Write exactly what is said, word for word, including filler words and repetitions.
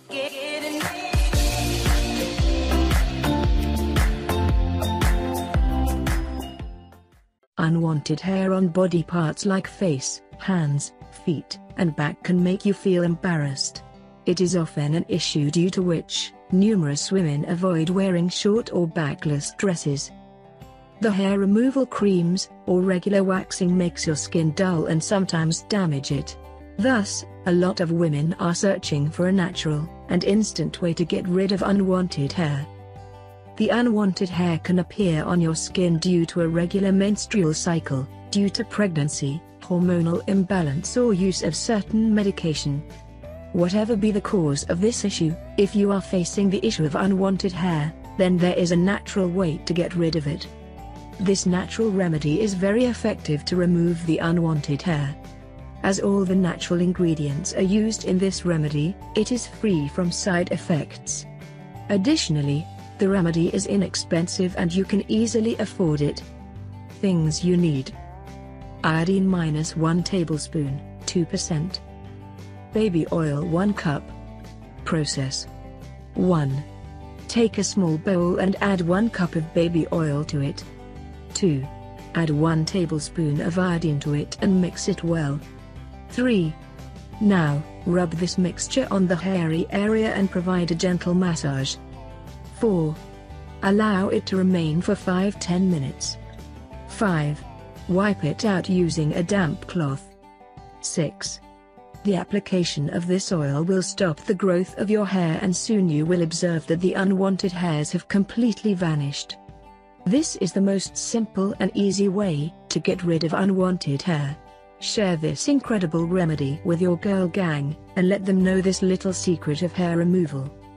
Unwanted hair on body parts like face, hands, feet, and back can make you feel embarrassed. It is often an issue due to which numerous women avoid wearing short or backless dresses. The hair removal creams or regular waxing makes your skin dull and sometimes damage it. Thus, a lot of women are searching for a natural and instant way to get rid of unwanted hair. The unwanted hair can appear on your skin due to a regular menstrual cycle, due to pregnancy, hormonal imbalance, or use of certain medication. Whatever be the cause of this issue, if you are facing the issue of unwanted hair, then there is a natural way to get rid of it. This natural remedy is very effective to remove the unwanted hair. As all the natural ingredients are used in this remedy, it is free from side effects. Additionally, the remedy is inexpensive and you can easily afford it. Things you need: iodine minus one tablespoon, two percent. Baby oil one cup. Process: one. Take a small bowl and add one cup of baby oil to it. two. Add one tablespoon of iodine to it and mix it well. three. Now, rub this mixture on the hairy area and provide a gentle massage. four. Allow it to remain for five to ten minutes. five. Wipe it out using a damp cloth. six. The application of this oil will stop the growth of your hair and soon you will observe that the unwanted hairs have completely vanished. This is the most simple and easy way to get rid of unwanted hair. Share this incredible remedy with your girl gang, and let them know this little secret of hair removal.